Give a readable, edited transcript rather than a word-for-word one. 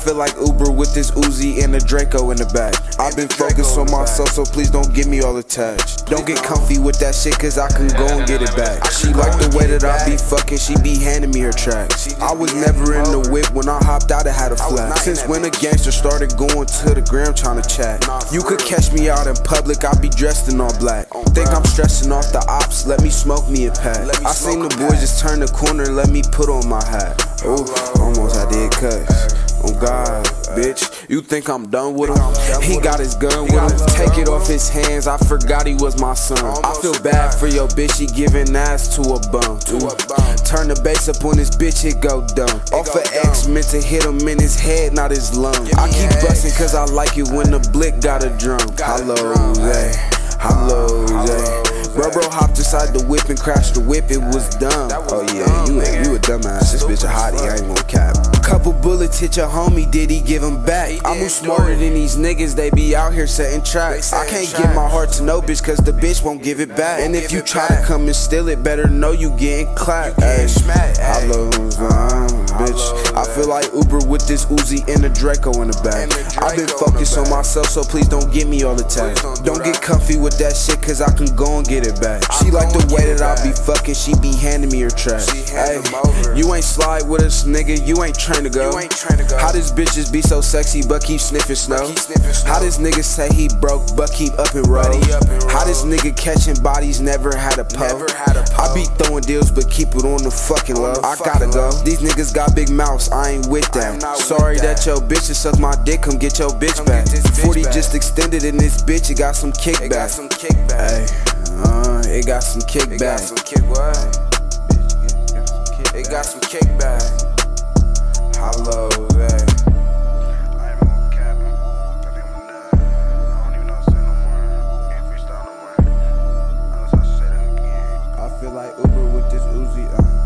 feel like Uber with this Uzi and a Draco in the back. I've been focused on myself, so please don't give me all attached. Don't get comfy with that shit, cause I can go and get it back. She like the way that I be fucking, she be handing me her tracks. I was never in the whip, when I hopped out it had a flat. Since when a gangster started going to the gram trying to chat. You could catch me out in public, I be dressed in all black. Think I'm stressing off the ops, let me smoke me a pack. I seen the boys just turn the corner, let me put on my hat. Ooh, almost I did cuss. Oh God, bitch, you think I'm done with him? He got his gun with him, take it off his hands, I forgot he was my son. I feel bad for your bitch, he giving ass to a bum. Turn the bass up on this bitch, it go dumb. Off of X, meant to hit him in his head, not his lung. I keep bustin' cause I like it when the blick got a drum. Hello, Zay, hello, Zay. Bro hopped inside the whip and crashed the whip, it was dumb. Oh yeah, you a dumbass, this bitch a hottie, I ain't gonna cap. Couple bullets hit your homie, did he give him back? I move smarter than these niggas, they be out here setting traps. I can't give my heart to no bitch, cause the bitch won't give it back. And if you try to come and steal it, better know you getting clapped. I love bitch, I feel like Uber with this Uzi and a Draco in the back. I've been focused on myself, so please don't give me all attached. Don't get comfy with that shit, cause I can go and get it back. She like the way that I be fucking, she be handing me her trash. Ay, you ain't slide with us, nigga, you ain't trained to go. How this bitches be so sexy but keep sniffing snow? How this nigga say he broke but keep up and roll? How this nigga catching bodies never had a pole? I be throwing deals but keep it on the fucking low. I gotta go, these niggas got big mouths, I ain't with that. Sorry that your bitch suck my dick, come get your bitch back. 40 just extended in this bitch, it got some kickback. Ay, it got some kickback. It got some kickback. Hello, hey. I ain't even gonna cap. I think I'm a nut. I don't even know how to say no more. Can't freestyle no more. I just have to say that again. I feel like Uber with this Uzi.